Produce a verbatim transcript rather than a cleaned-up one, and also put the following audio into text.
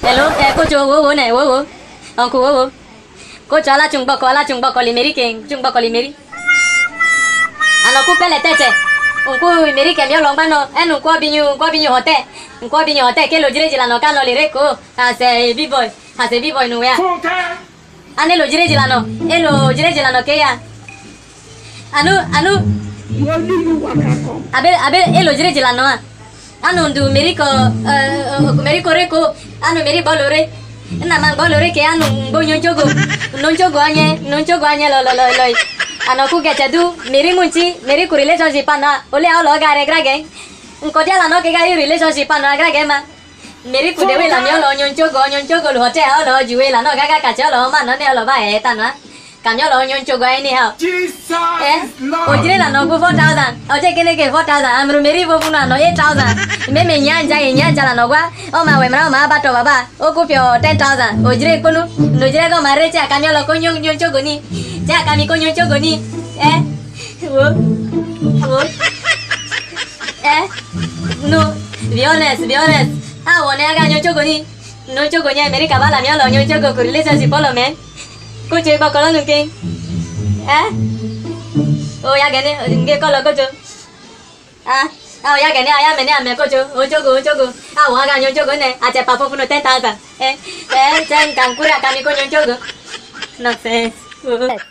Hello, eh cô chú wo wo này wo wo. Ông cô wo wo. Cô cho là chung bọc có là chung bọc có li meri keng, chung bọc có li meri. Ano cô pele teche. Ông cô meri kem yo long bano. En ông cô binyu, cô binyu hote. Ông cô binyu hote ke lo jire jila no kan lo lire ko. Ha se big boy, ha se big boy nu ya. Ane lo jire jila no. E lo jire jila no ke ya. Anu anu. Abe abe e lo jire jila no. Anu ndu meri ko meri ko re ko. Anu meri bolore. Na mang bolore ke anu bo nyonchogo. Nonchogo anye, nonchogo anye lo lo lo lo. Ano ku ke chadu meri munchi, meri ku relationship ana. Ole a lo gare grage. Ko dia la no ke ga relationship ana grage ma. Meri ku dewe la nyo lo nyonchogo, nyonchogo lo hote a lo juwe la no ga ga ka cha lo ma no ne lo ba e ta na. Kanyo lo nyonchogo ai ni ha. Eh, ojire la no ku four thousand. Oje kene ke four thousand. Amru meri bo buna no eight thousand. Me me nyanja nyanja la no gwa. O ma we mra ma ba to baba. O ku pyo ten thousand. Ojire kunu. No jire ko mare cha kanyo lo ko nyon nyonchogo ni. Cha kami ko nyonchogo ni. Eh. Wo. Wo. Eh. No. Be honest, be honest. Ah, wone aga nyonchogo ni. Nyonchogo nya meri ka bala myo lo nyonchogo ku relationship polo men. Cô chơi bao con lớn kinh á ô ya cái này nghe con là cô chú à à ya cái này ya mình này mẹ cô chú ô chú cô chú cô à hoa gang nhung chú cô này à chạy bảo phụ nó ten thousand ê ê chân càng cura càng đi cô nhung chú cô nonsense